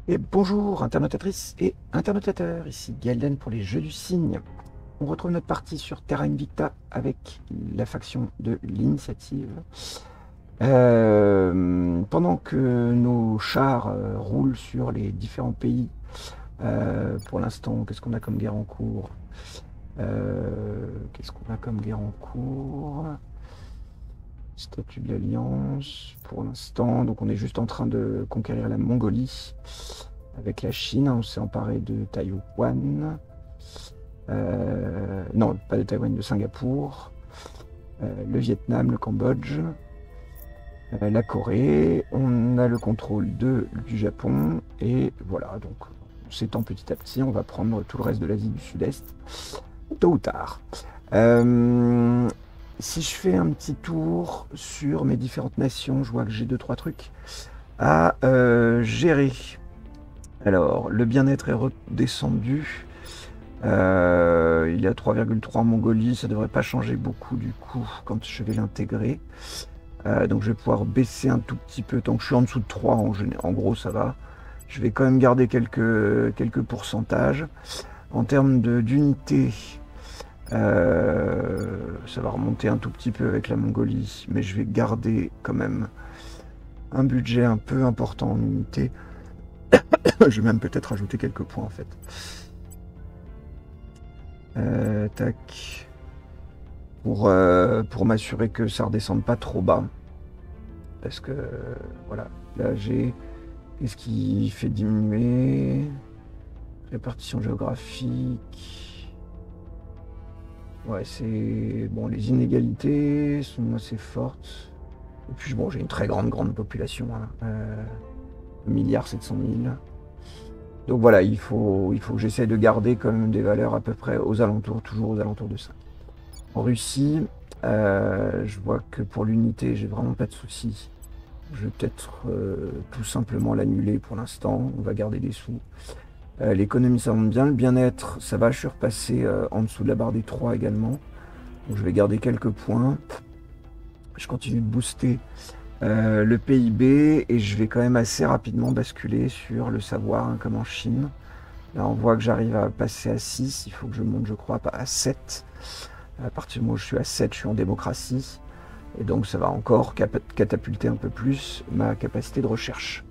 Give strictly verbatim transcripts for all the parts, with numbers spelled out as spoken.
Et bonjour internautatrices et internautateurs, ici Galden pour les Jeux du Cygne. On retrouve notre partie sur Terra Invicta avec la faction de l'Initiative. Euh, pendant que nos chars euh, roulent sur les différents pays, euh, pour l'instant, qu'est-ce qu'on a comme guerre en cours euh, Qu'est-ce qu'on a comme guerre en cours Statut de l'Alliance, pour l'instant. Donc on est juste en train de conquérir la Mongolie. Avec la Chine, on s'est emparé de Taïwan. Euh, non, pas de Taïwan, de Singapour. Euh, le Vietnam, le Cambodge. Euh, la Corée. On a le contrôle de, du Japon. Et voilà, donc on s'étend petit à petit. On va prendre tout le reste de l'Asie du Sud-Est, tôt ou tard. Euh, si je fais un petit tour sur mes différentes nations, je vois que j'ai deux, trois trucs à euh, gérer. Alors, le bien-être est redescendu. Euh, il y a trois virgule trois en Mongolie, ça devrait pas changer beaucoup du coup quand je vais l'intégrer. Euh, donc je vais pouvoir baisser un tout petit peu, tant que je suis en dessous de trois, en, en gros ça va. Je vais quand même garder quelques, quelques pourcentages. En termes d'unité, euh, ça va remonter un tout petit peu avec la Mongolie, mais je vais garder quand même un budget un peu important en unité. Je vais même peut-être rajouter quelques points en fait. Euh, tac. Pour, euh, pour m'assurer que ça redescende pas trop bas. Parce que, euh, voilà, là j'ai... Qu'est-ce qui fait diminuer? Répartition géographique. Ouais, c'est... Bon, les inégalités sont assez fortes. Et puis, bon, j'ai une très grande, grande population. Hein. Euh, un milliard sept cent mille. Donc voilà, il faut, il faut que j'essaie de garder quand même des valeurs à peu près aux alentours, toujours aux alentours de ça. En Russie, euh, je vois que pour l'unité, j'ai vraiment pas de soucis. Je vais peut-être euh, tout simplement l'annuler pour l'instant. On va garder des sous. Euh, L'économie, ça monte bien. Le bien-être, ça va. Je suis repassé euh, en dessous de la barre des trois également. Donc je vais garder quelques points. Je continue de booster euh, le P I B et je vais quand même assez rapidement basculer sur le savoir, hein, comme en Chine. Là, on voit que j'arrive à passer à six. Il faut que je monte, je crois, à sept. À partir du moment où je suis à sept, je suis en démocratie. Et donc ça va encore catapulter un peu plus ma capacité de recherche.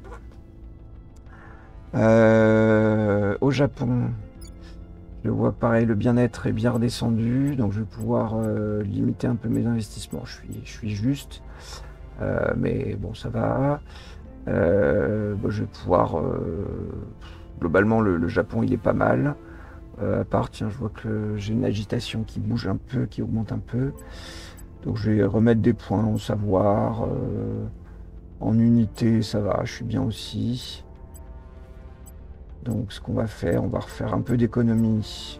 Euh, au Japon, je vois pareil, le bien-être est bien redescendu, donc je vais pouvoir euh, limiter un peu mes investissements. Je suis, je suis juste, euh, mais bon, ça va. Euh, bon, je vais pouvoir... Euh, globalement, le, le Japon, il est pas mal. Euh, à part, tiens, je vois que j'ai une agitation qui bouge un peu, qui augmente un peu. Donc je vais remettre des points au savoir. Euh, en unité, ça va, je suis bien aussi. Donc ce qu'on va faire, on va refaire un peu d'économie.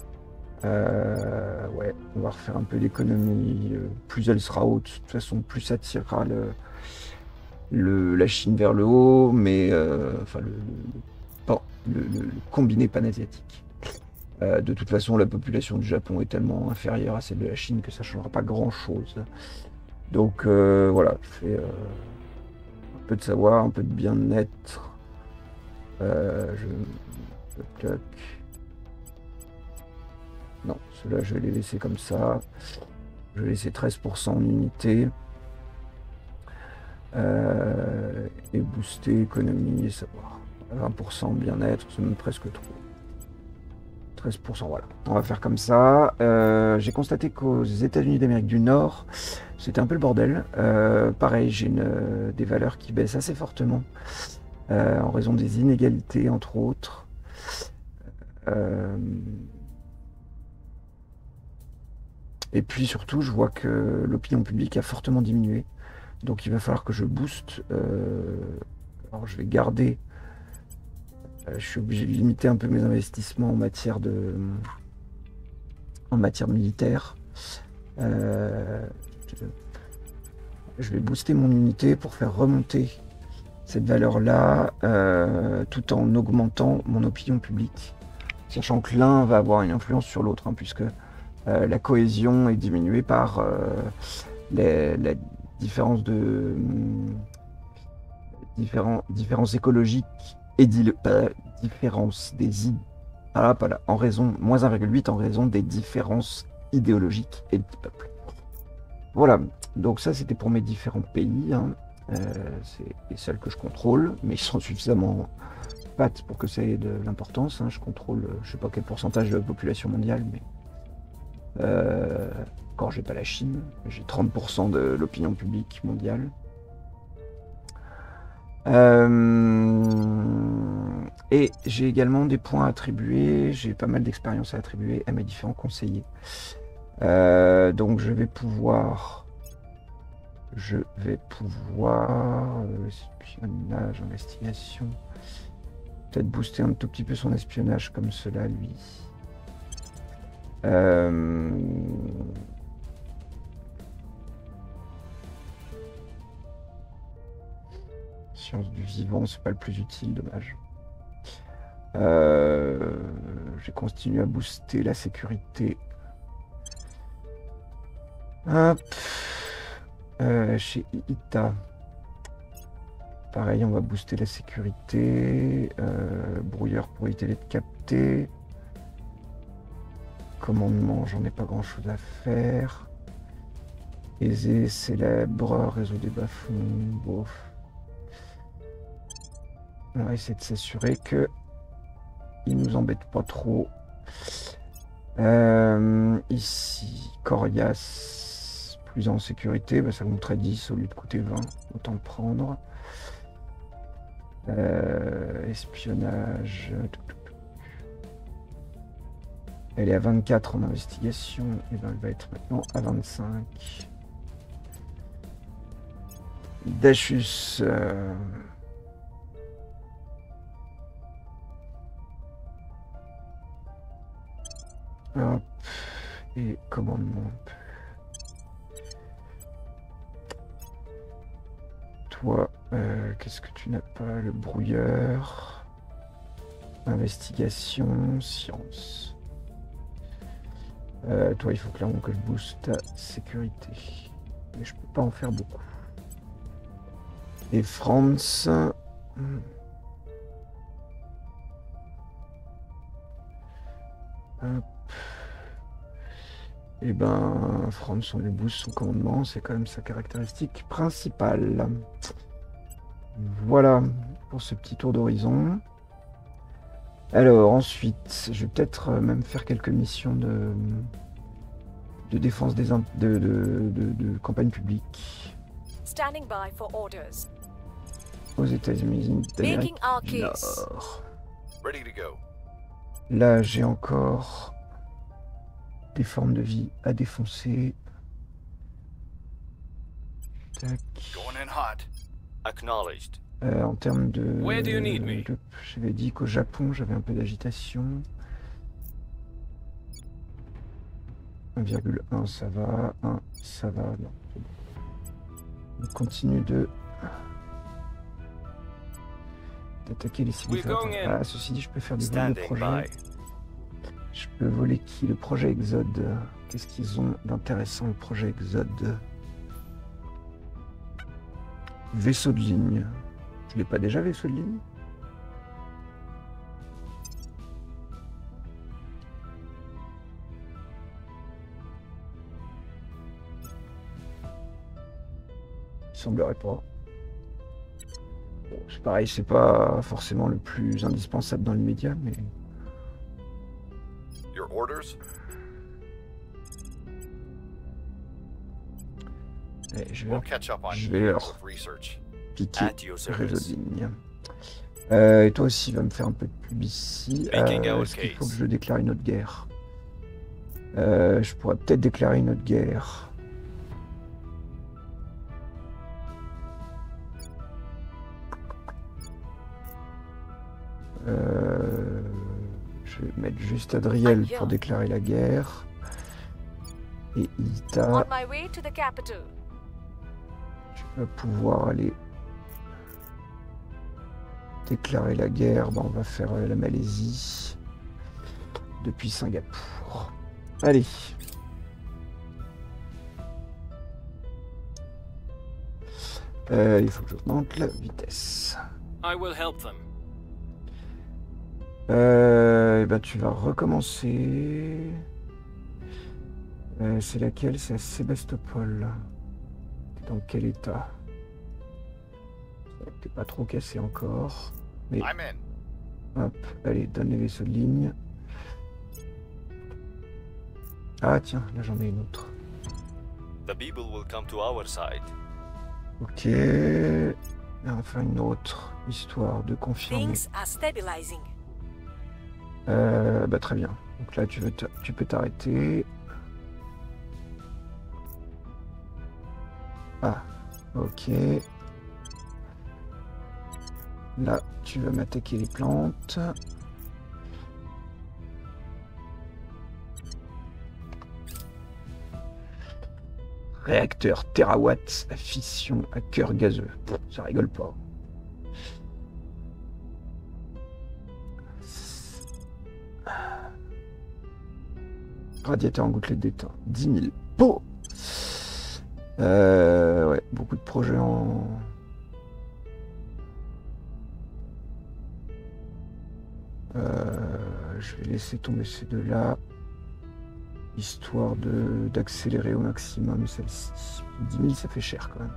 Euh, ouais, on va refaire un peu d'économie. Euh, plus elle sera haute, de toute façon, plus ça tirera le, le, la Chine vers le haut, mais euh, enfin le, le, le, le, le combiné panasiatique. Euh, de toute façon, la population du Japon est tellement inférieure à celle de la Chine que ça ne changera pas grand-chose. Donc euh, voilà, je fais euh, un peu de savoir, un peu de bien-être. Euh, je... Non, ceux-là, je vais les laisser comme ça. Je vais laisser treize pour cent en unité. Euh, et booster économie et savoir. vingt pour cent bien-être, c'est même presque trop. treize pour cent, voilà. On va faire comme ça. Euh, j'ai constaté qu'aux États-Unis d'Amérique du Nord, c'était un peu le bordel. Euh, pareil, j'ai une, des valeurs qui baissent assez fortement euh, en raison des inégalités, entre autres. Euh, et puis surtout, je vois que l'opinion publique a fortement diminué. Donc il va falloir que je booste. Euh, alors je vais garder. Euh, je suis obligé de limiter un peu mes investissements en matière de, en matière militaire. Euh, je vais booster mon unité pour faire remonter cette valeur-là, euh, tout en augmentant mon opinion publique. Sachant que l'un va avoir une influence sur l'autre, hein, puisque euh, la cohésion est diminuée par euh, les, la différence de... Différents, différences écologiques et dit le, euh, différence des idées. Ah, pas là, en raison, moins un virgule huit en raison des différences idéologiques et du peuple. Voilà, donc ça c'était pour mes différents pays. Hein. Euh, c'est les seuls que je contrôle, mais ils sont suffisamment pattes pour que ça ait de l'importance. Hein. Je contrôle, je sais pas quel pourcentage de la population mondiale, mais euh, quand j'ai pas la Chine, j'ai trente pour cent de l'opinion publique mondiale. Euh, et j'ai également des points à attribuer, j'ai pas mal d'expérience à attribuer à mes différents conseillers. Euh, donc je vais pouvoir, je vais pouvoir, euh, espionnage, investigation, peut-être booster un tout petit peu son espionnage comme cela, lui. Euh, Science du vivant, c'est pas le plus utile, dommage. Euh, j'ai continué à booster la sécurité. Hop. Euh, chez Ita. Pareil, on va booster la sécurité. Euh, brouilleur pour éviter d'être capté. Commandement, j'en ai pas grand chose à faire. Aisé, célèbre, réseau des bas-fonds, bof. On va essayer de s'assurer que il nous embête pas trop. Euh, ici, Corias, plus en sécurité, bah, ça coûterait dix au lieu de coûter vingt, autant le prendre. Euh, espionnage. Elle est à vingt-quatre en investigation, et ben elle va être maintenant à vingt-cinq. Dachus. Euh... Hop. Et commandement. Toi, euh, qu'est-ce que tu n'as pas? Le brouilleur. Investigation, science. Euh, toi, il faut clairement que je booste ta sécurité. Mais je peux pas en faire beaucoup. Et France. Hmm. Hop. Et ben, France, on lui booste son commandement, c'est quand même sa caractéristique principale. Voilà pour ce petit tour d'horizon. Alors ensuite, je vais peut-être même faire quelques missions de, de défense des de, de, de, de campagne publique. Standing by for orders. Aux États-Unis d'Amérique du Nord. Ready to go. Là, j'ai encore des formes de vie à défoncer. Tac. Going in hot. Acknowledged. Euh, en termes de, Where do you need me? de j'avais dit qu'au Japon j'avais un peu d'agitation. un virgule un ça va, un ça va, non. On continue de d'attaquer les civilisateurs. Ah, ceci dit, je peux faire des vols de projet. Je peux voler qui? Le projet Exode. Qu'est-ce qu'ils ont d'intéressant, le projet Exode? Vaisseau de ligne. Je l'ai pas déjà, vaisseau de ligne? Il semblerait pas. Bon, c'est pareil, c'est pas forcément le plus indispensable dans l'immédiat, mais... Your orders? Et je vais leur, We'll catch up on je vais leur research. piquer At your le réseau de service. ligne. Euh, et toi aussi, va me faire un peu de pub ici. Making Euh, our Est-ce qu'il faut que case. je déclare une autre guerre? euh, Je pourrais peut-être déclarer une autre guerre. Euh, je vais mettre juste Adriel pour déclarer la guerre. Et Ita, On my way to the capital. tu vas pouvoir aller déclarer la guerre. Bon, on va faire euh, la Malaisie depuis Singapour. Allez. Euh, il faut que j'augmente la vitesse. I will help them. Euh, et ben tu vas recommencer. Euh, c'est laquelle? C'est à Sébastopol. T'es dans quel état? T'es pas trop cassé encore. Mais I'm in. hop, allez, donne les vaisseaux de ligne. Ah tiens, là j'en ai une autre. The people will come to our side. Ok. Et enfin une autre, histoire de confirmer. Things are stabilizing. Euh, bah très bien. Donc là tu, veux te- tu peux t'arrêter. Ah, ok. Là, tu vas m'attaquer les plantes. Réacteur térawatts à fission à cœur gazeux. Pff, ça rigole pas. Radiateur en gouttelette d'étain. dix mille pots. Euh, ouais, beaucoup de projets en... Euh, je vais laisser tomber ces deux-là. Histoire de d'accélérer au maximum celle-ci. dix mille, ça fait cher quand même.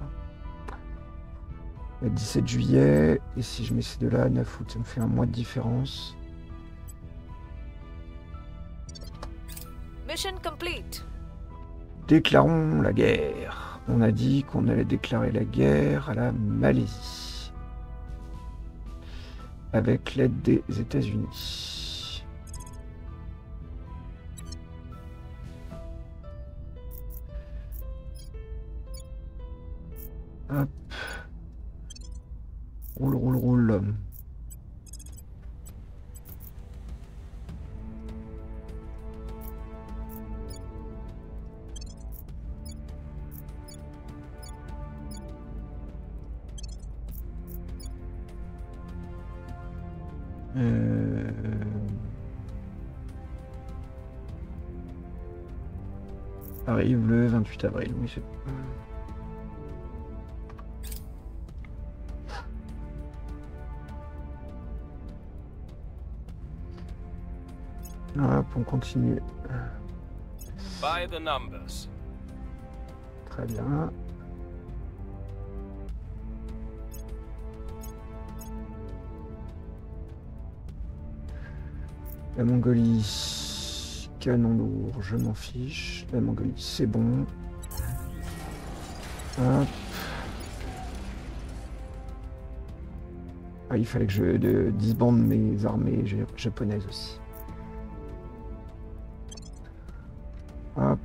Le dix-sept juillet, et si je mets ces deux-là, neuf août, ça me fait un mois de différence. Mission complete. Déclarons la guerre. On a dit qu'on allait déclarer la guerre à la Malaisie. Avec l'aide des États-Unis. Hop. Roule, roule, roule. Euh... Arrive le vingt-huit avril, oui c'est... Hop, on continue. By the numbers. Très bien. La Mongolie, canon lourd, je m'en fiche. La Mongolie, c'est bon. Hop. Ah, il fallait que je de, disbande mes armées japonaises aussi. Hop.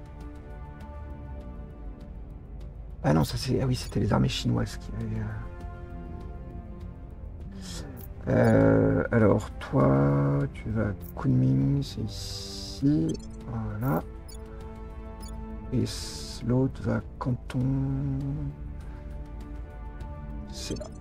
Ah non, ça c'est... Ah oui, c'était les armées chinoises qui avaient... Euh... Euh, alors, toi, tu vas à Kunming, c'est ici. Voilà. Et l'autre va à Canton. C'est là.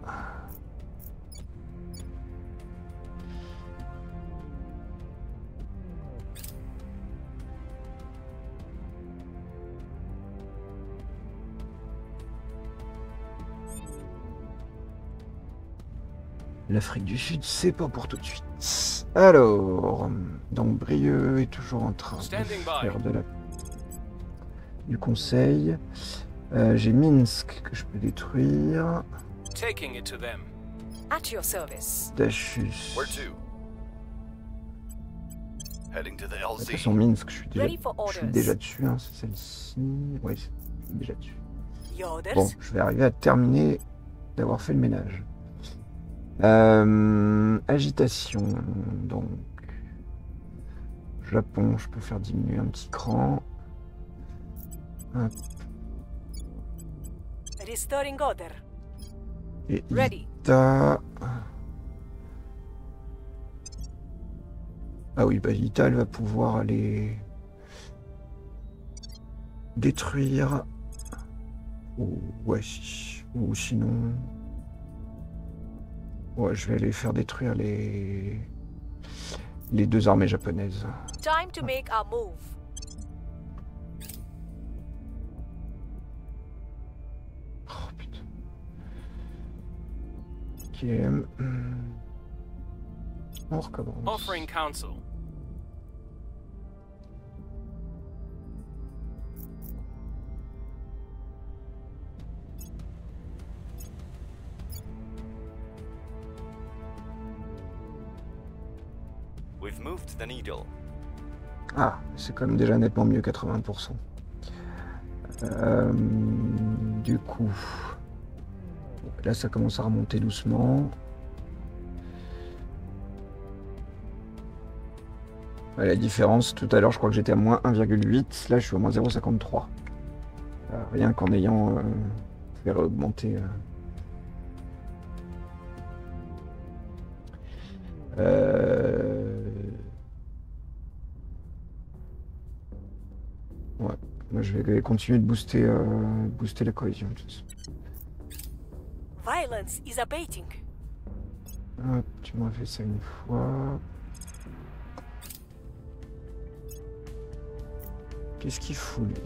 L'Afrique du Sud, c'est pas pour tout de suite. Alors, donc Brieux est toujours en train de faire de la... du conseil. Euh, J'ai Minsk que je peux détruire. Taking it to them. At your service. Dachus. Where to? Heading to the De toute L Z. façon, Minsk, je suis déjà, Ready for je suis orders. déjà dessus. Hein, c'est celle-ci. Oui, c'est déjà dessus. Orders. Bon, je vais arriver à terminer d'avoir fait le ménage. Euh, agitation, donc Japon, je peux faire diminuer un petit cran. Hop. Restoring order. Et Ready. Ita. Ah oui, bah Ita, elle va pouvoir aller détruire. Ou ouais, si. Ou sinon. Ouais, je vais aller faire détruire les les deux armées japonaises. Time to make our move. Oh putain. Ok. On recommence. Offering counsel. We've moved the needle. Ah, c'est quand même déjà nettement mieux, quatre-vingts pour cent. Euh, du coup, là ça commence à remonter doucement. Ouais, la différence, tout à l'heure je crois que j'étais à moins un virgule huit, là je suis à moins zéro virgule cinquante-trois. Euh, rien qu'en ayant euh, fait augmenter. Euh... Euh... Ouais, moi je vais continuer de booster, euh, booster la cohésion. De toute façon. Violence is abating. Hop, tu m'as fait ça une fois. Qu'est-ce qu'il fout lui?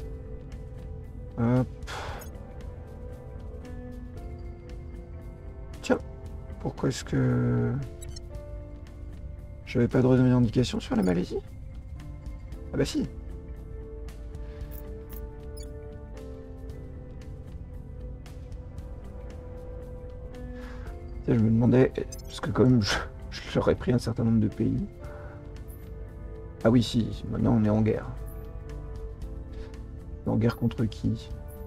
Hop. Tiens, pourquoi est-ce que j'avais pas de revendication sur la Malaisie? Ah bah si. Tiens, je me demandais, parce que quand même je, je leur ai pris un certain nombre de pays. Ah oui, si, maintenant on est en guerre. En guerre contre qui?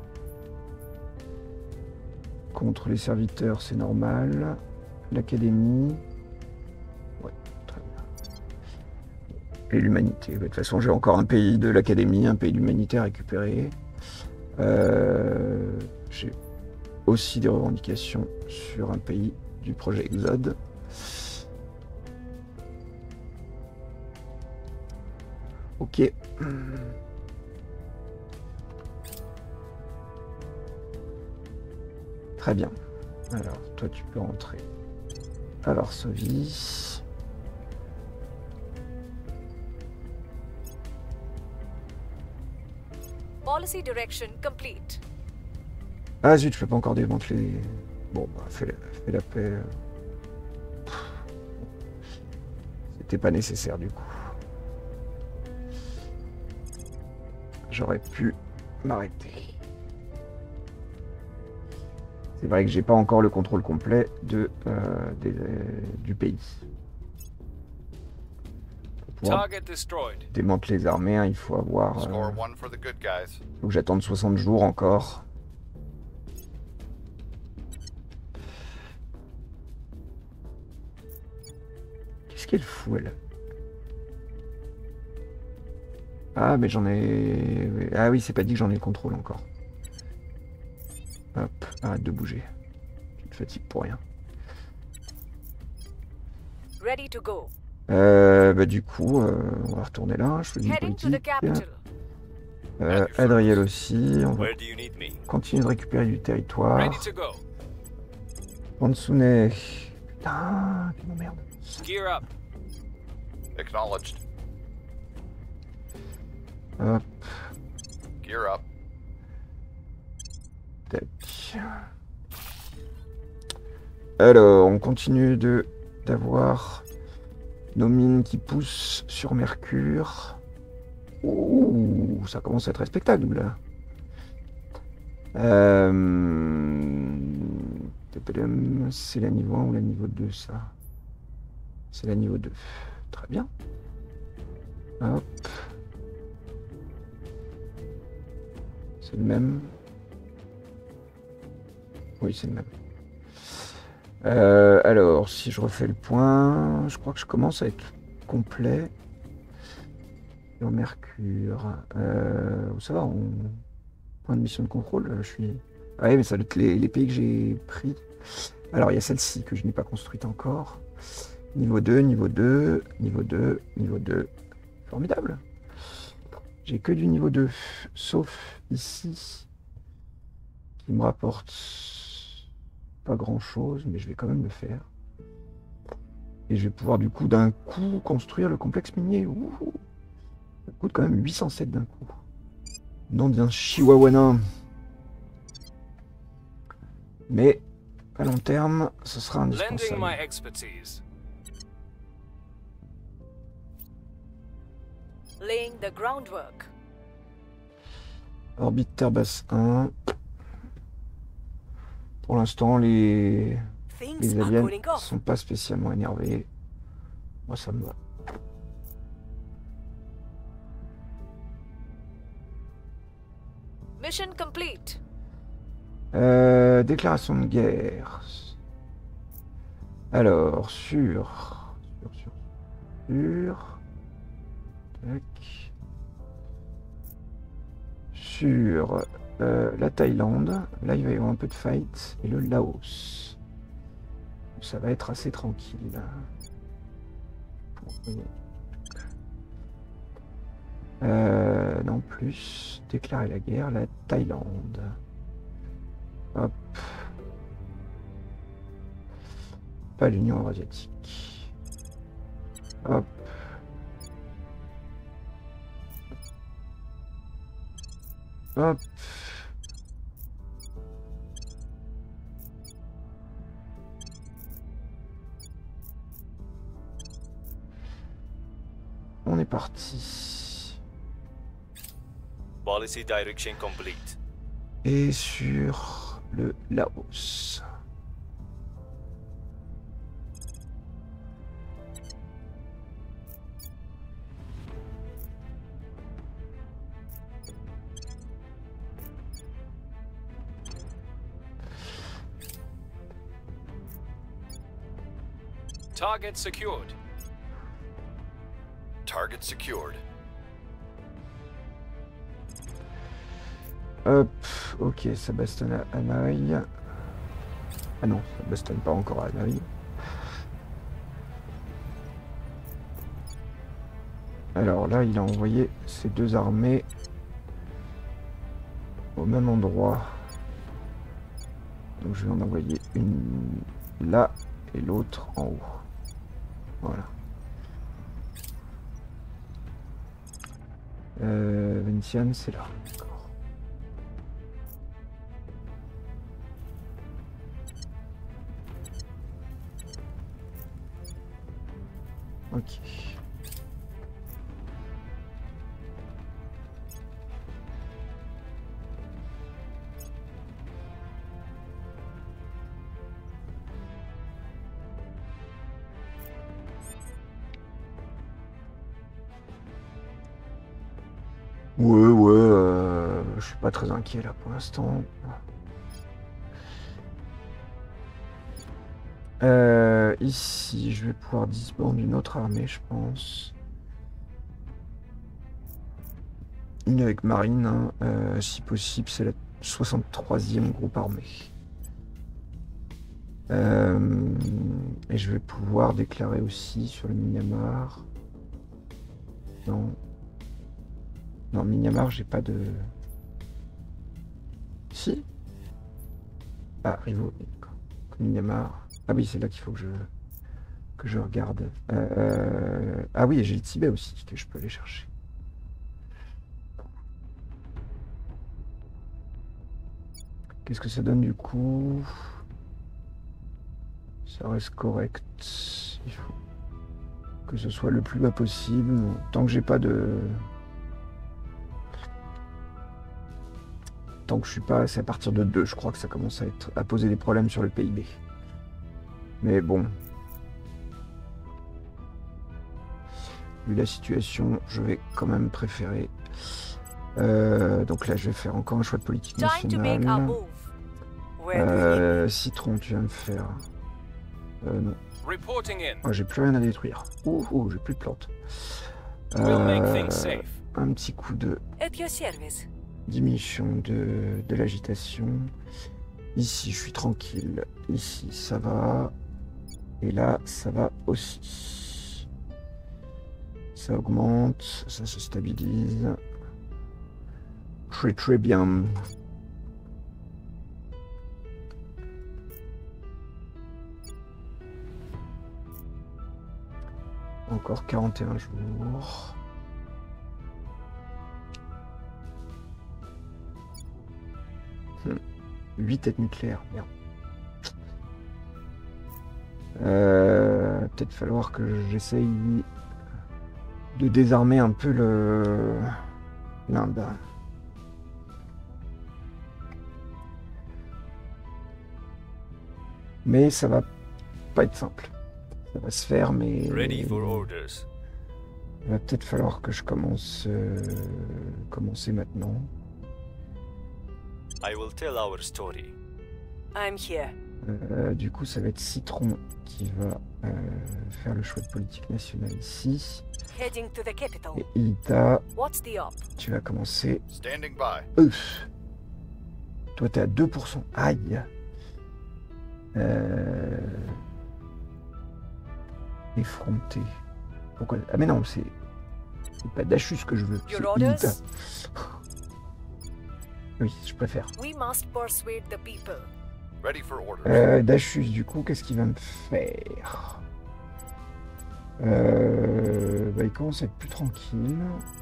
Contre les serviteurs, c'est normal. L'académie. Ouais, très bien. Et l'humanité. De toute façon, j'ai encore un pays de l'académie, un pays d'humanité à récupérer. Euh, j'ai aussi des revendications sur un pays du projet Exode. Ok. Très bien. Alors, toi, tu peux rentrer à Varsovie. Policy direction complete. Ah zut, je peux pas encore démanteler. Bon, bah, fais la, fais la paix. C'était pas nécessaire du coup. J'aurais pu m'arrêter. C'est vrai que j'ai pas encore le contrôle complet de, euh, des, euh, du pays. Pour pouvoir démanteler les armées, hein, il faut avoir... Euh, faut que j'attende soixante jours encore. Qu'est-ce qu'elle fout, elle? Ah, mais j'en ai... Ah oui, c'est pas dit que j'en ai le contrôle encore. Hop, arrête de bouger. Tu te fatigues pour rien. Ready to go. Euh, bah du coup, euh, on va retourner là. Je fais une politique. Euh, Adriel aussi. On va continuer de récupérer du territoire. Mansune. Putain, qui m'emmerde. Gear up. Acknowledged. Hop. Gear up. Tac. Alors, on continue de d'avoir nos mines qui poussent sur Mercure. Ouh, ça commence à être respectable là. Euh... C'est la niveau un ou la niveau deux ça? C'est la niveau deux. Très bien. Hop. C'est le même. Oui, c'est le même. Euh, alors, si je refais le point, je crois que je commence à être complet. Sur Mercure. Euh, ça va, on... point de mission de contrôle, je suis... Ah oui, mais ça doit être les, les pays que j'ai pris. Alors, il y a celle-ci que je n'ai pas construite encore. Niveau deux, niveau deux, niveau deux, niveau deux. Formidable. J'ai que du niveau deux, sauf ici, qui me rapporte pas grand-chose, mais je vais quand même le faire. Et je vais pouvoir du coup d'un coup construire le complexe minier. Ouh, ça coûte quand même huit cent sept d'un coup. Nom d'un chihuahuanin. Mais à long terme, ce sera indispensable. Laying the groundwork. Orbite Terre basse un. Pour l'instant, les... Things les are aliens going off. sont pas spécialement énervés. Moi, ça me va. Mission complete. Euh, déclaration de guerre. Alors, sur... Sur, sur, sur... Tac. Sur euh, la Thaïlande. Là, il va y avoir un peu de fight. Et le Laos. Ça va être assez tranquille. Euh, non plus. Déclarer la guerre. La Thaïlande. Hop. Pas l'Union Eurasiatique. Hop. Hop. On est parti. Policy direction complete. Et sur le Laos. Target secured. Target secured. Hop, ok, ça bastonne à Hanoï. Ah non, ça bastonne pas encore à Hanoï. Alors là, il a envoyé ses deux armées au même endroit. Donc je vais en envoyer une là et l'autre en haut. Voilà. Euh, Vientiane, c'est là. D'accord. Ok. Ouais, ouais, euh, je suis pas très inquiet là pour l'instant. Euh, ici, je vais pouvoir disband une autre armée, je pense. Une avec Marine, hein, euh, si possible, c'est la soixante-troisième groupe armé. Euh, et je vais pouvoir déclarer aussi sur le Myanmar. Non. Non, Myanmar, j'ai pas de... Si. Ah, Rivo. Myanmar. Ah oui, c'est là qu'il faut que je que je regarde. Euh... Ah oui, j'ai le Tibet aussi que je peux aller chercher. Qu'est-ce que ça donne du coup? Ça reste correct. Il faut que ce soit le plus bas possible. Tant que j'ai pas de... Tant que je suis pas... C'est à partir de deux, je crois que ça commence à, être... à poser des problèmes sur le P I B. Mais bon. Vu la situation, je vais quand même préférer... Euh, donc là, je vais faire encore un choix de politique Time to make our nationale. move. Where do we Euh, Citron, tu vas me faire... Euh, non. Reporting in. Oh, j'ai plus rien à détruire. Ouh, ouh, j'ai plus de plantes. We'll make Euh, things safe. un petit coup de At your service. diminution de, de l'agitation. Ici, je suis tranquille. Ici, ça va. Et là, ça va aussi. Ça augmente. Ça se stabilise. Très très bien. Encore quarante et un jours. Hmm. huit têtes nucléaires, merde. Euh, peut-être falloir que j'essaye de désarmer un peu le l'Inde. Mais ça va pas être simple. Ça va se faire, mais Ready for orders. il va peut-être falloir que je commence euh, commencer maintenant. I will tell our story. I'm here. Euh, du coup, ça va être Citron qui va euh, faire le choix de politique nationale ici. Heading to the capital. Et Ilta, What's the op? tu vas commencer. Standing by. Ouf. Toi, t'es à deux pour cent. Aïe. Euh... Effronté. Pourquoi? Ah mais non, c'est... C'est pas Dachus que je veux. Your C'est orders? Ilta. Oui, je préfère. We must persuade the people. Ready for orders. Euh, Dachus, du coup, qu'est-ce qu'il va me faire? euh, bah, il commence à être plus tranquille.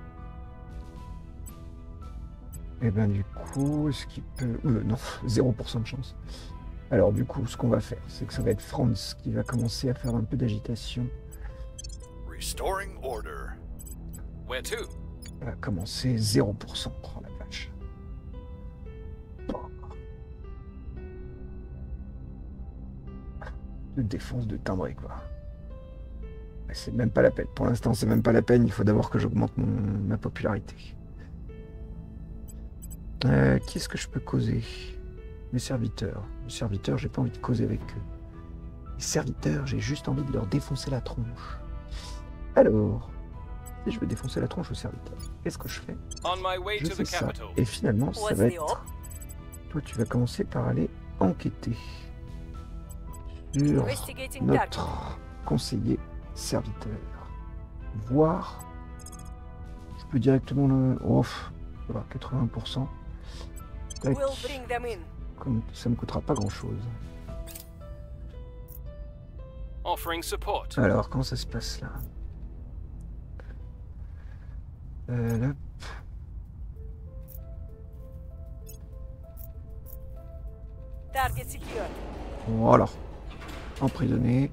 Et ben du coup, est-ce qu'il peut... Euh, non, zéro pour cent de chance. Alors du coup, ce qu'on va faire, c'est que ça va être Franz qui va commencer à faire un peu d'agitation. Restoring order. Where to? Il va commencer zéro pour cent. Oh la vache. De défense de timbré, quoi. C'est même pas la peine. Pour l'instant, c'est même pas la peine. Il faut d'abord que j'augmente mon... ma popularité. Euh, qui est-ce que je peux causer? Les serviteurs. Les serviteurs, j'ai pas envie de causer avec eux. Les serviteurs, j'ai juste envie de leur défoncer la tronche. Alors, si je veux défoncer la tronche aux serviteurs, qu'est-ce que je fais? On my way Je to fais the ça. capital. Et finalement, ça What's va the op? être... Toi, tu vas commencer par aller enquêter sur Investigating target. notre conseiller serviteur. Voir... Je peux directement le... Oh, voilà, quatre-vingts pour cent. Tac. We'll bring them in. Comme ça me coûtera pas grand-chose. Offering support. Alors, comment ça se passe là? euh, là. Target secured. Voilà. Emprisonné.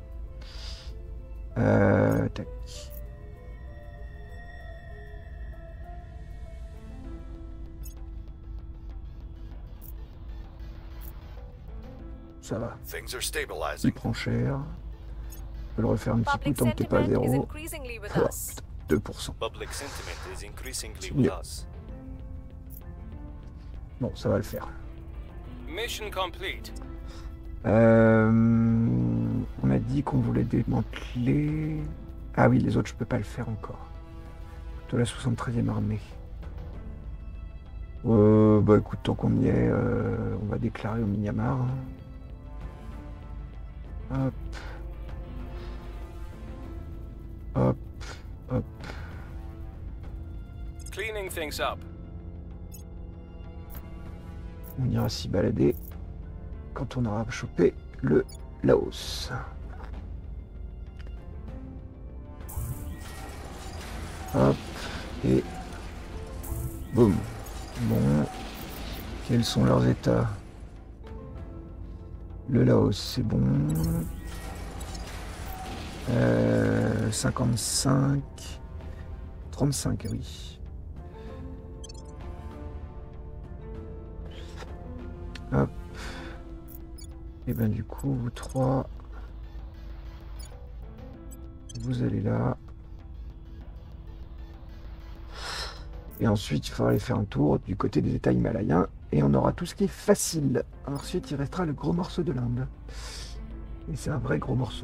Euh, tac. Ça va. Things are Il stabilizing. prend cher. Je peux le refaire un petit coup Public tant que t'es pas à sentiment is zéro. increasingly with Oh, us. putain, deux pour cent. Public sentiment is increasingly C'est with mieux. us. Bon, ça va le faire. Mission complete. Euh, on a dit qu'on voulait démanteler... Ah oui, les autres, je peux pas le faire encore. De la soixante-treizième armée. Euh, bah écoute, tant qu'on y est, euh, on va déclarer au Myanmar. Hop. Hop. Hop. Cleaning things up. On ira s'y balader quand on aura chopé le Laos. Hop. Et... boum. Bon. Quels sont leurs états? Le Laos, c'est bon. Euh, cinquante-cinq. trente-cinq, oui. Hop. Et ben du coup, vous trois, vous allez là. Et ensuite, il faudra aller faire un tour du côté des États himalayens. Et on aura tout ce qui est facile. Ensuite, il restera le gros morceau de l'Inde. Et c'est un vrai gros morceau.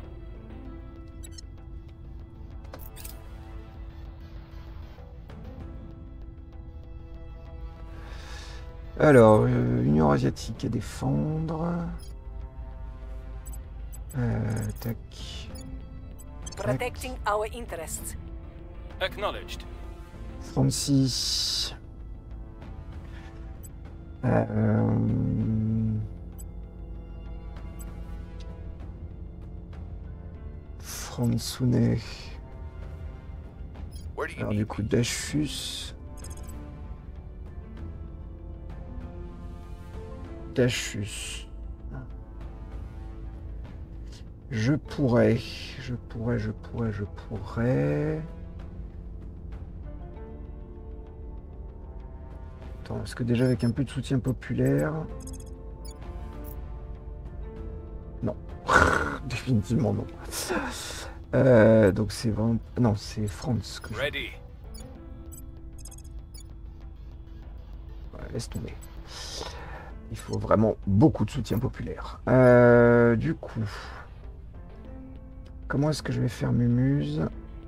Alors, euh, Union asiatique à défendre. Euh, tac. Protecting our interests. Acknowledged. trente-six. Euh... Fransounet. Where do you Alors need du coup, Dachus. Dachus. Je pourrais, je pourrais, je pourrais, je pourrais... attends, est-ce que déjà avec un peu de soutien populaire... Non. Définitivement non. Euh, donc c'est vraiment... Non, c'est France que je... Ready. Ouais, laisse tomber. Il faut vraiment beaucoup de soutien populaire. Euh, du coup... Comment est-ce que je vais faire Mumuse?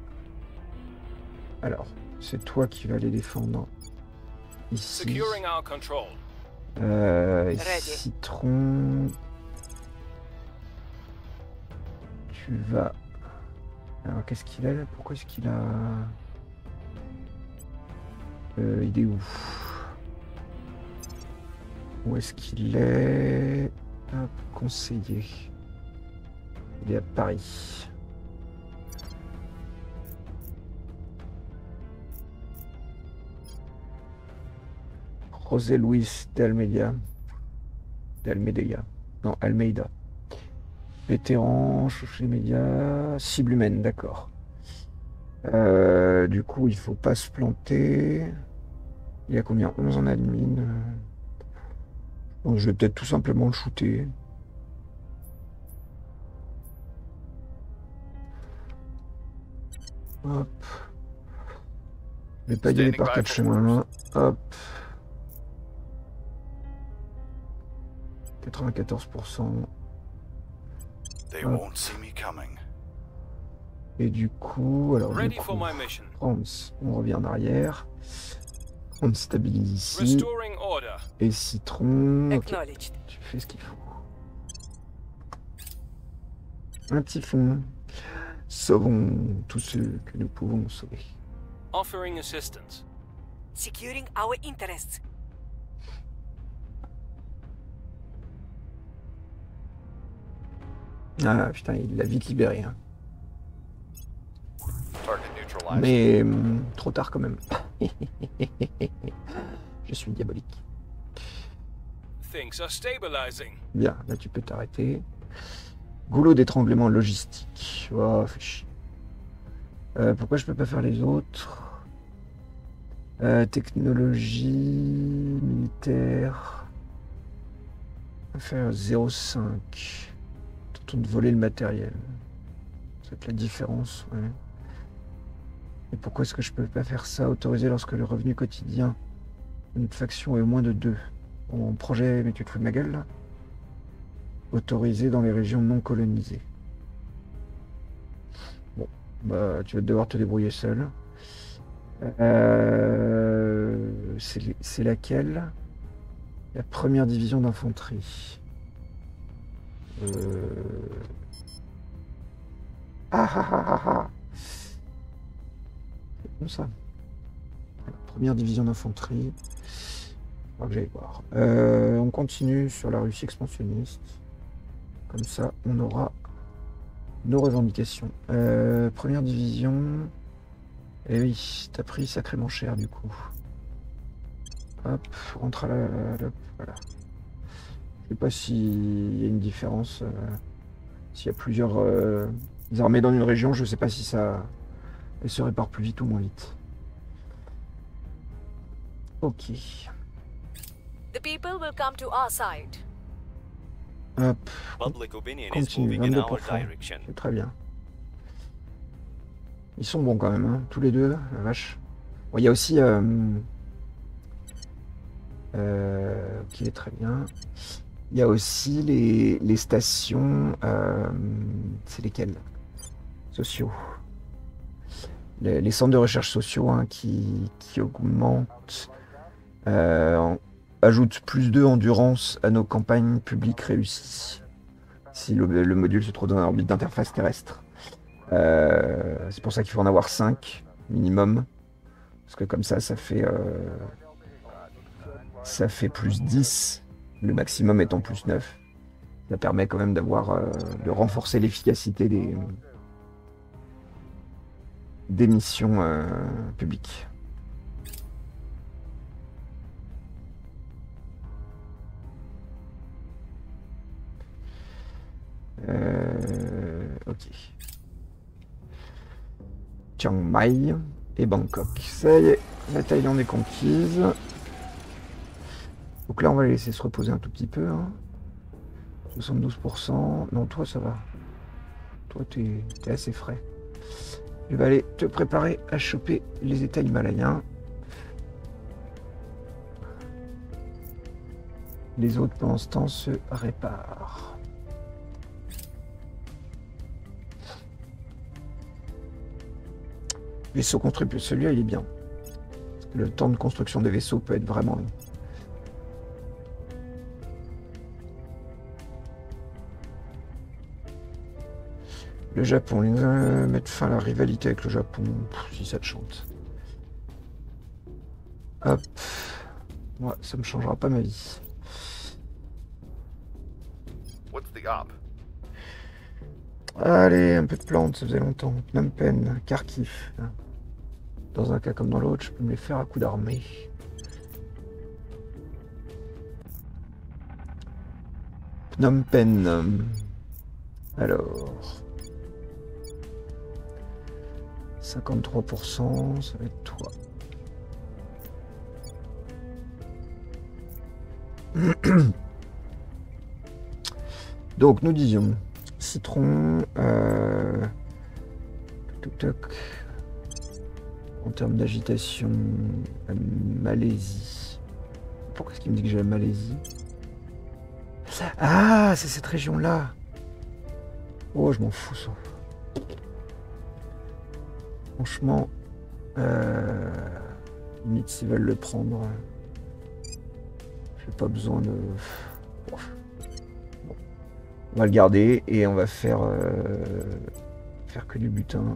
Alors, c'est toi qui vas les défendre. Ici. Securing our control. Euh, et Ready. Citron... Tu vas... Alors, qu'est-ce qu'il a là? Pourquoi est-ce qu'il a... Euh, il est où? Où est-ce qu'il est? Hop, conseiller. Il est à Paris. José Luis de Almeida. D'Almeida. Non, Almeida. Vétéran, chouché média, cible humaine, d'accord. Euh, du coup, il faut pas se planter. Il y a combien? onze en admin. Donc, je vais peut-être tout simplement le shooter. Hop. Je vais pas y aller par quatre chemins. Hop. quatre-vingt-quatorze pour cent. They Hop. won't see me coming. Et du coup, alors du Ready coup, for my mission. France, on revient en arrière. On stabilise ici. Restoring order. Et Citron, ok, Acknowledged. tu fais ce qu'il faut. Un petit fond. Sauvons tous ceux que nous pouvons sauver. Offering assistance. Securing our interests. Ah putain, il l'a vite libéré. Hein. Target neutralized. Mais hum, trop tard quand même. Je suis diabolique. Things are stabilizing. Bien, là tu peux t'arrêter. Goulot d'étranglement logistique. Oh, fait chier. Euh, pourquoi je peux pas faire les autres? euh, Technologie militaire. On va faire zéro virgule cinq. Tentons de voler le matériel. C'est la différence, ouais. Et pourquoi est-ce que je peux pas faire ça? Autoriser lorsque le revenu quotidien d'une faction est au moins de deux. Mon projet, mais tu te fous de ma gueule là? Autorisé dans les régions non colonisées. Bon, bah tu vas devoir te débrouiller seul. Euh, c'est laquelle? La première division d'infanterie. Euh... Ah ah ah ah ah. C'est comme ça. Première division d'infanterie. On va que j'aille voir. Euh, on continue sur la Russie expansionniste. Comme ça, on aura nos revendications. Euh, première division. Eh oui, t'as pris sacrément cher du coup. Hop, rentre à la... la voilà. Je sais pas s'il y a une différence. Euh, s'il y a plusieurs euh, armées dans une région, je sais pas si ça... Elle se répare plus vite ou moins vite. Ok. The people will come to our side. Hop, Public opinion is continue, moving in vingt-deux our pour cent. direction. C'est très bien. Ils sont bons quand même, hein, tous les deux, la vache. Bon, il y a aussi... Euh, euh, ok, très bien. Il y a aussi les, les stations... Euh, c'est lesquelles? Sociaux. Les, les centres de recherche sociaux hein, qui, qui augmentent... Euh, ajoute plus de endurance à nos campagnes publiques réussies. Si le, le module se trouve dans l'orbite d'interface terrestre. Euh, c'est pour ça qu'il faut en avoir cinq minimum. Parce que comme ça, ça fait, euh, ça fait plus dix. Le maximum étant plus neuf. Ça permet quand même d'avoir, euh, de renforcer l'efficacité des, des missions euh, publiques. Euh, ok. Chiang Mai et Bangkok. Ça y est, la Thaïlande est conquise. Donc là, on va les laisser se reposer un tout petit peu. Hein. soixante-douze pour cent. Non, toi, ça va. Toi, t'es es assez frais. Tu vas aller te préparer à choper les états himalayens. Les autres, pendant ce temps, se réparent. Vaisseau construit plus celui-là, il est bien. Le temps de construction des vaisseaux peut être vraiment long. Le Japon, les euh, mettre fin à la rivalité avec le Japon, pff, si ça te chante. Hop. Moi, ça me changera pas ma vie. What's the op? Allez, un peu de plantes, ça faisait longtemps. Phnom Penh, Kharkiv. Dans un cas comme dans l'autre, je peux me les faire à coup d'armée. Phnom Penh. Alors. cinquante-trois pour cent, ça va être toi. Donc, nous disions citron, euh, toc, toc, en termes d'agitation, la Malaisie. Pourquoi est-ce qu'il me dit que j'ai la Malaisie? Ah, c'est cette région-là. Oh, je m'en fous, ça. Franchement, euh, limite s'ils veulent le prendre, j'ai pas besoin de... Bon. On va le garder et on va faire, euh, faire que du butin.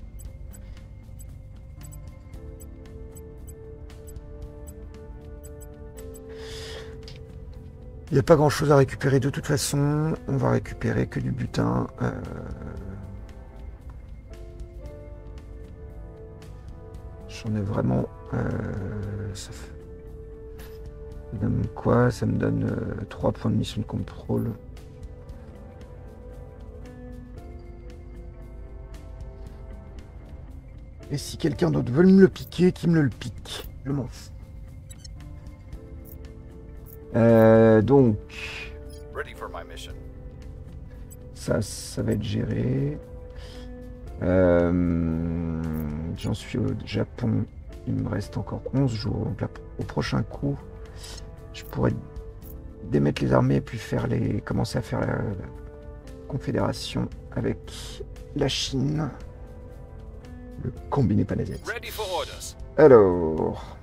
Il n'y a pas grand chose à récupérer de toute façon, on va récupérer que du butin. Euh... J'en ai vraiment... Euh, ça, fait... ça me donne quoi? Ça me donne euh, trois points de mission de contrôle. Et si quelqu'un d'autre veut me le piquer, qu'il me le pique. Je m'en fous. Euh, donc... Ready for my mission. Ça, ça va être géré. Euh, J'en suis au Japon. Il me reste encore onze jours. Donc là, au prochain coup, je pourrais démettre les armées puis faire les, commencer à faire la, la confédération avec la Chine. Le combiné panasiatique. Ready for orders. Alors,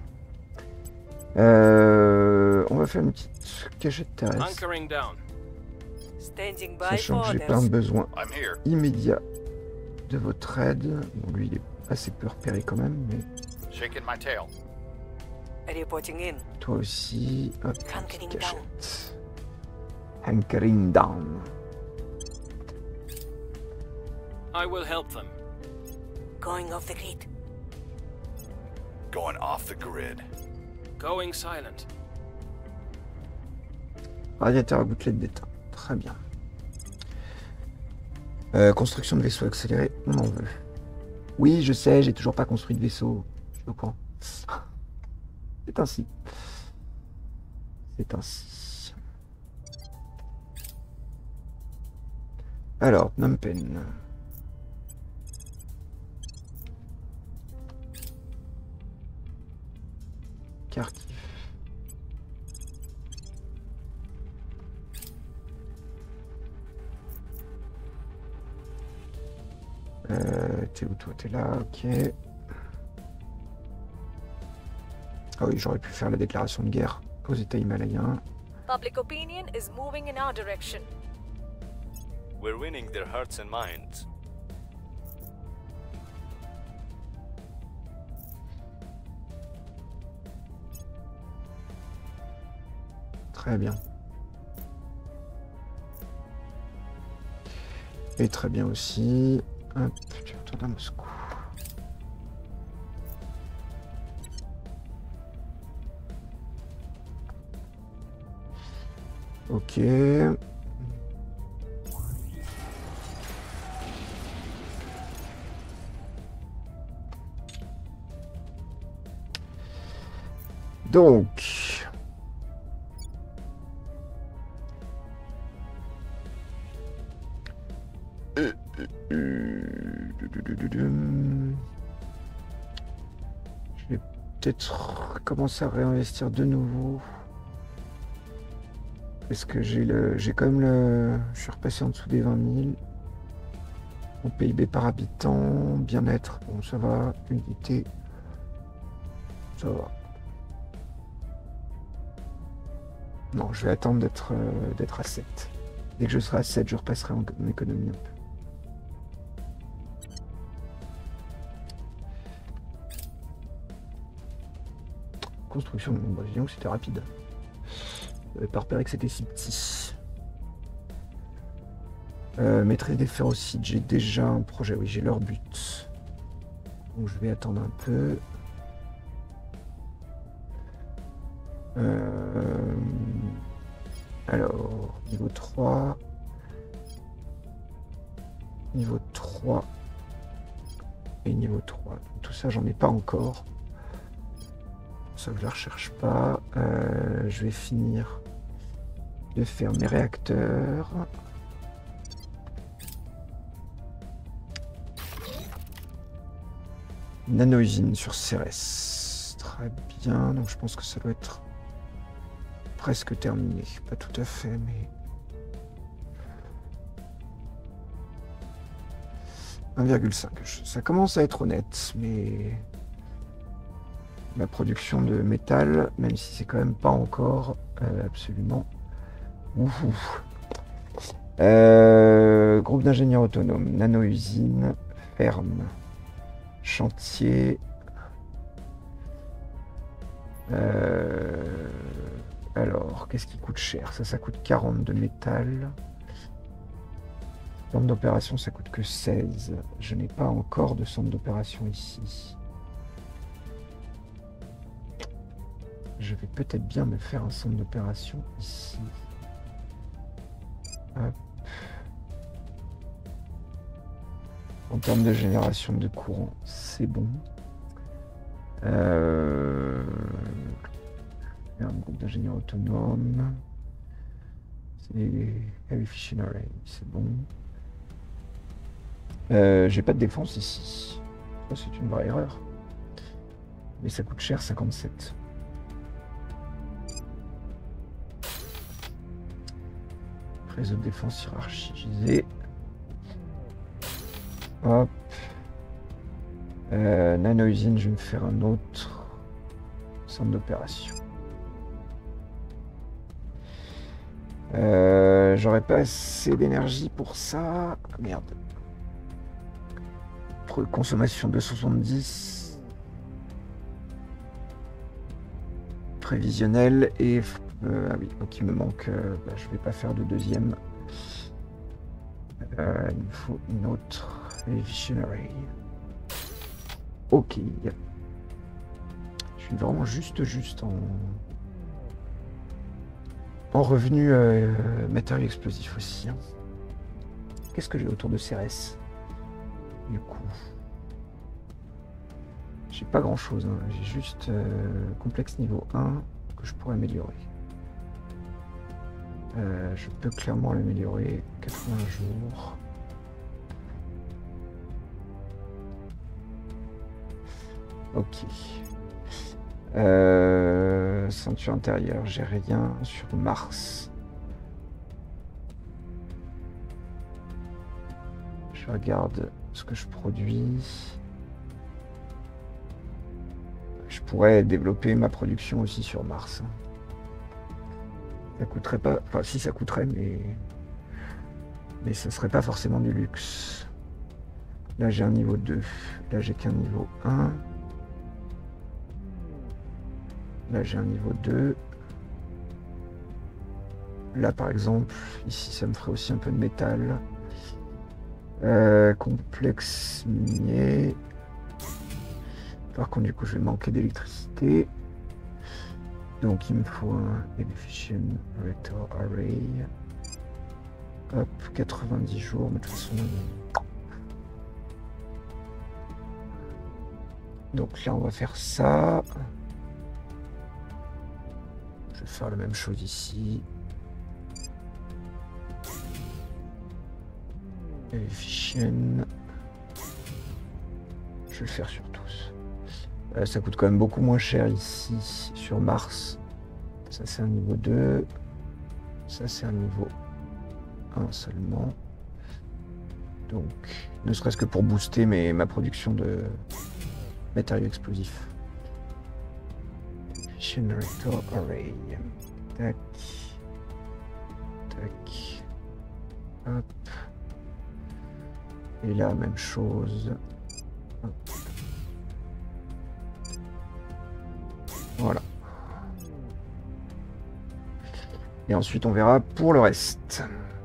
euh, on va faire une petite cachette terrestre, Anchoring down. Standing by sachant for que j'ai pas un orders. besoin I'm here. immédiat de votre aide. Bon, lui, il est assez peu repéré quand même, mais Shaking my tail. Reporting in. toi aussi. Hop, Hunkering petite down. cachette. Hunkering down. I will help them. Going off the grid. Going off the grid. Going silent. Radiateur à gouttelette d'étain. Très bien. Euh, construction de vaisseau accéléré, on en veut. Oui, je sais, j'ai toujours pas construit de vaisseau. Je comprends. C'est ainsi. C'est ainsi. Alors, Phnom Penh. Kharkiv. Euh, t'es où toi? T'es là, ok. Ah oui, j'aurais pu faire la déclaration de guerre aux États himalayens. Public opinion is moving in our direction. We're winning their hearts and minds. Très bien. Et très bien aussi. Hop, tu retournes à Moscou. Ok. Donc, Je vais peut-être commencer à réinvestir de nouveau. Est-ce que j'ai le. J'ai quand même le. Je suis repassé en dessous des vingt mille. Mon P I B par habitant, bien-être, bon ça va, unité, ça va. Non, je vais attendre d'être euh, d'être à sept. Dès que je serai à sept, je repasserai en, en économie un peu. Construction, bon, bah, disons que c'était rapide. Je n'avais pas repéré que c'était si petit. Euh, maîtrise des férocides, j'ai déjà un projet, oui, j'ai leur but. Donc je vais attendre un peu. Euh... Alors, niveau trois. Niveau trois. Et niveau trois. Tout ça, j'en ai pas encore. Ça, je ne la recherche pas. Euh, je vais finir de faire mes réacteurs. Nano-usine sur Cérès. Très bien, donc je pense que ça doit être presque terminé. Pas tout à fait, mais... un virgule cinq. Ça commence à être honnête, mais... la production de métal, même si c'est quand même pas encore euh, absolument... Ouf, ouf. Euh, groupe d'ingénieurs autonomes, nano-usine, ferme. Chantier. Euh, alors, qu'est-ce qui coûte cher? Ça, ça coûte quarante de métal. Centre d'opération, ça coûte que seize. Je n'ai pas encore de centre d'opération ici. Je vais peut-être bien me faire un centre d'opération ici. Hop. En termes de génération de courant, c'est bon. Euh... Un groupe d'ingénieurs autonomes. C'est Heavy Fission Array, c'est bon. Euh, J'ai pas de défense ici. C'est une vraie erreur. Mais ça coûte cher, cinquante-sept. Réseau de défense hiérarchisé. Hop. Euh, nano-usine, je vais me faire un autre centre d'opération. Euh, J'aurais pas assez d'énergie pour ça. Ah, merde. Consommation deux cent soixante-dix. Prévisionnel et... Euh, ah oui, donc il me manque... Euh, bah, je vais pas faire de deuxième. Euh, il me faut une autre... Visionary. Ok. Je suis vraiment juste juste en en revenu euh, matériaux explosifs aussi. Hein. Qu'est-ce que j'ai autour de Cérès? Du coup, j'ai pas grand chose. Hein. J'ai juste euh, complexe niveau un que je pourrais améliorer. Euh, je peux clairement l'améliorer. quatre-vingts jours. Ok. Euh, ceinture intérieure, j'ai rien. Sur Mars. Je regarde ce que je produis. Je pourrais développer ma production aussi sur Mars. Ça coûterait pas... Enfin, si ça coûterait, mais... Mais ça serait pas forcément du luxe. Là, j'ai un niveau deux. Là, j'ai qu'un niveau un. Là, j'ai un niveau deux. Là, par exemple, ici, ça me ferait aussi un peu de métal. Euh, complexe minier. Par contre, du coup, je vais manquer d'électricité. Donc, il me faut un Efficient Reactor Array. Hop, quatre-vingt-dix jours, mais de toute façon... Donc là, on va faire ça. Je vais faire la même chose ici. Efficient. je vais le faire sur tous. Euh, ça coûte quand même beaucoup moins cher ici, sur Mars. Ça, c'est un niveau deux. Ça, c'est un niveau un seulement. Donc, ne serait-ce que pour booster mes, ma production de matériaux explosifs. Generator Array. Tac. Tac. Hop. Et là, même chose. Hop. Voilà. Et ensuite, on verra pour le reste.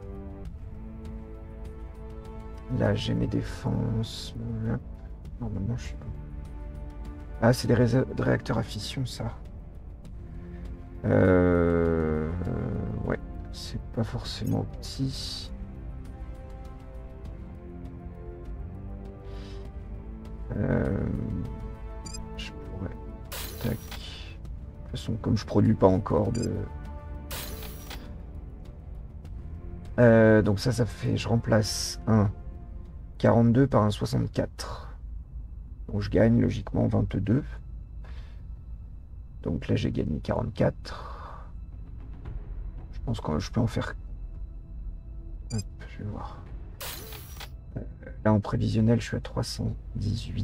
Là, j'ai mes défenses. Normalement, je suis pas... Ah, c'est des ré réacteurs à fission, ça. Euh... Ouais, c'est pas forcément petit. Euh... Je pourrais... Tac. De toute façon, comme je produis pas encore de... Euh, donc ça, ça fait... Je remplace un quarante-deux par un soixante-quatre. Donc je gagne logiquement vingt-deux. Donc là, j'ai gagné quarante-quatre. Je pense que je peux en faire... Hop, je vais voir. Euh, là, en prévisionnel, je suis à trois cent dix-huit.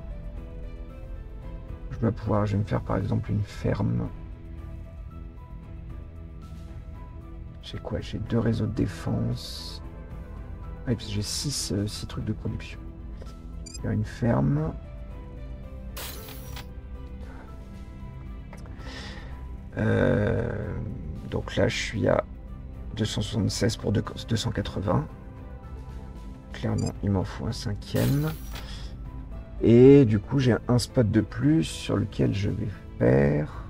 Je dois pouvoir... Je vais me faire, par exemple, une ferme. J'ai quoi? J'ai deux réseaux de défense. Ah, et puis j'ai six, euh, six trucs de production. Je vais faire une ferme. Euh, donc là, je suis à deux cent soixante-seize pour deux cent quatre-vingts. Clairement, il m'en faut un cinquième. Et du coup, j'ai un spot de plus sur lequel je vais faire...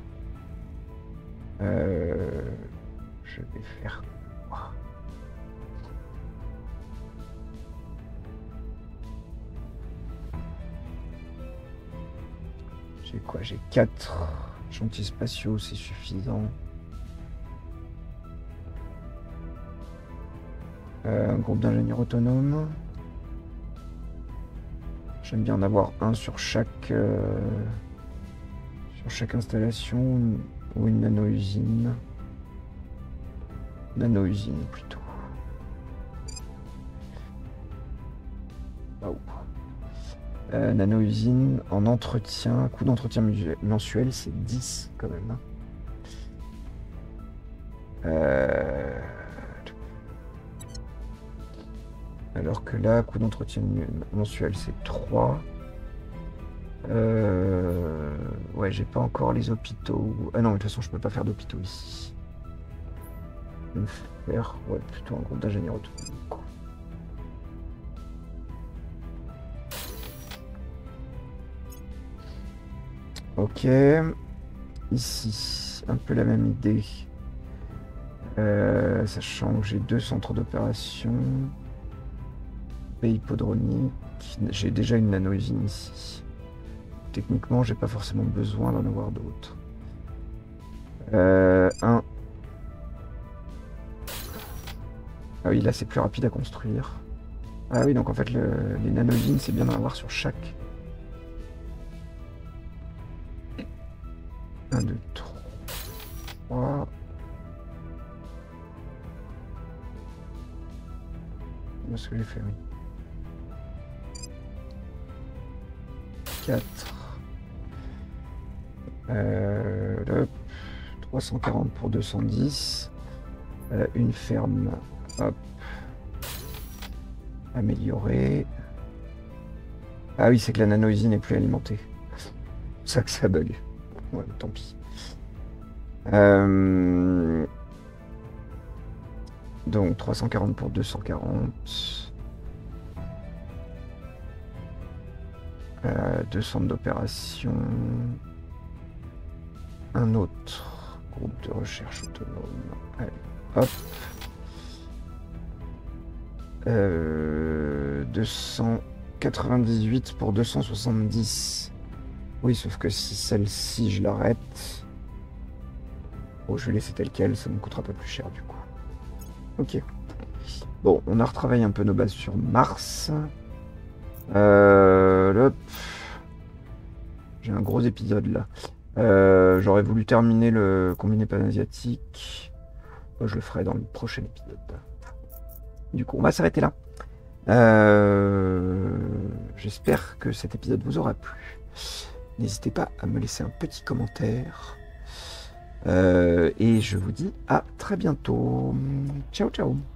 Euh, je vais faire quoi? J'ai quoi? J'ai quatre chantiers spatiaux, c'est suffisant. Euh, un groupe d'ingénieurs autonomes. J'aime bien en avoir un sur chaque euh, sur chaque installation ou une nano-usine. Nano-usine plutôt. Oh. Euh, nano-usine en entretien, coût d'entretien mensuel, c'est dix quand même. Hein. Euh... Alors que là, coût d'entretien mensuel, c'est trois. Euh... Ouais, j'ai pas encore les hôpitaux. Ah non, de toute façon, je peux pas faire d'hôpitaux ici. Je vais me faire ouais, plutôt un groupe d'ingénieurs autonomes. Ok. Ici, un peu la même idée. Euh, sachant que j'ai deux centres d'opération. Hippodronique. J'ai déjà une nano-usine ici. Techniquement, j'ai pas forcément besoin d'en avoir d'autres. Euh, un. Ah oui, là c'est plus rapide à construire. Ah oui, donc en fait, le, les nano-usines, c'est bien d'en avoir sur chaque. un, deux, trois. C'est ce que j'ai fait, oui. quatre. Euh, le trois cent quarante pour deux cent dix. Euh, une ferme. Hop. Améliorée. Ah oui, c'est que la nano-usine n'est plus alimentée. C'est ça que ça bug. Ouais, tant pis. Euh... Donc trois cent quarante pour deux cent quarante. Euh, deux centres d'opération. Un autre groupe de recherche autonome. Allez, hop. Euh, deux cent quatre-vingt-dix-huit pour deux cent soixante-dix. Oui, sauf que si celle-ci, je l'arrête... Bon, je vais laisser tel quel, ça me coûtera pas plus cher du coup. Ok. Bon, on a retravaillé un peu nos bases sur Mars. Euh, hop. j'ai un gros épisode là. Euh, J'aurais voulu terminer le combiné panasiatique. Moi, je le ferai dans le prochain épisode. Du coup, on va s'arrêter là. Euh, J'espère que cet épisode vous aura plu. N'hésitez pas à me laisser un petit commentaire. Euh, et je vous dis à très bientôt. Ciao, ciao.